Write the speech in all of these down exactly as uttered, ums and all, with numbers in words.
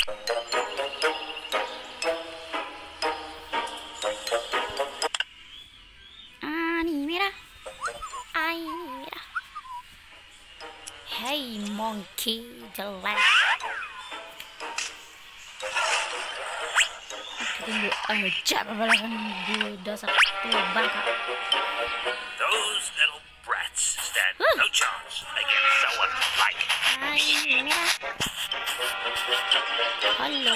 Ah, ini merah. Ah, ini merah. Hey monkey jelek. Tunggu aja belakang gue dasar tuh bangka. Those little brats stand no chance against someone like me. Halo.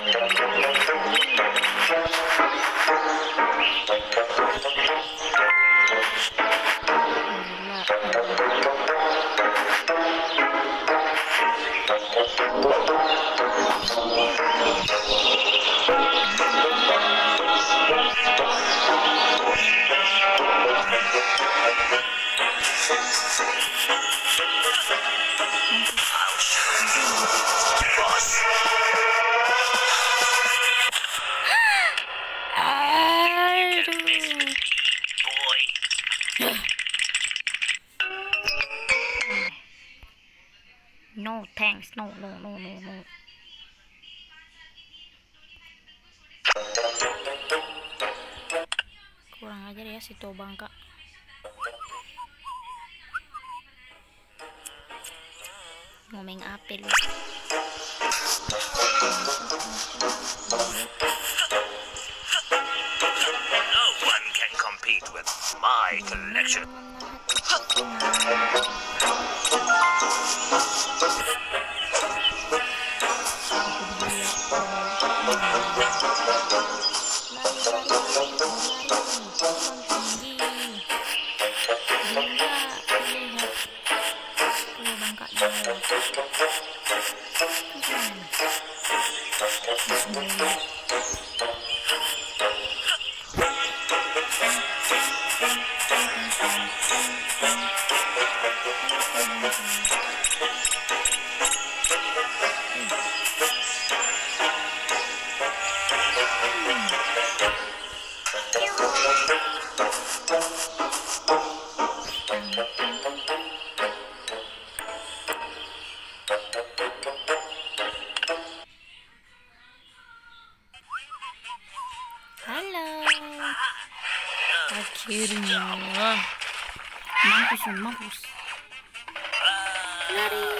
No thanks, no no no no no. Kurang ajar ya si to bangka. Ngomong apa lu? No one can compete with my collection. Halo. Akhirnya mampus mampus. Lari.